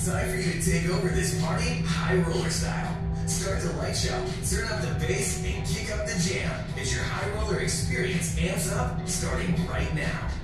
Time for you to take over this party high roller style. Start the light show, turn up the bass, and kick up the jam as your high roller experience amps up starting right now.